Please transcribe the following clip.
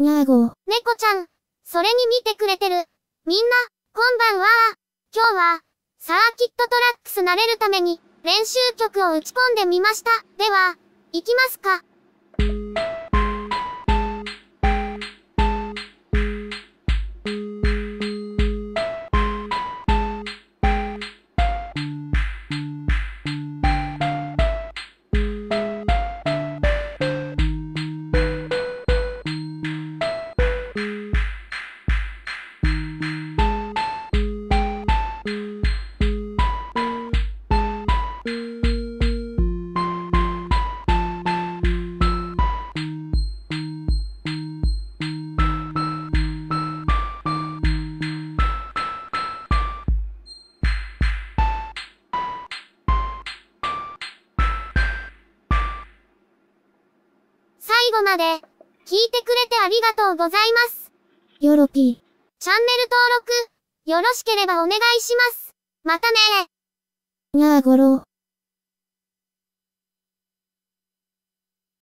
にゃーご。 猫ちゃん、それに見てくれてる。みんな、こんばんは。今日は、サーキットトラックス慣れるために、練習曲を打ち込んでみました。では、行きますか。最後まで、聞いてくれてありがとうございます。 よろぴー。 チャンネル登録、よろしければお願いします。またねー。 にゃーごろー。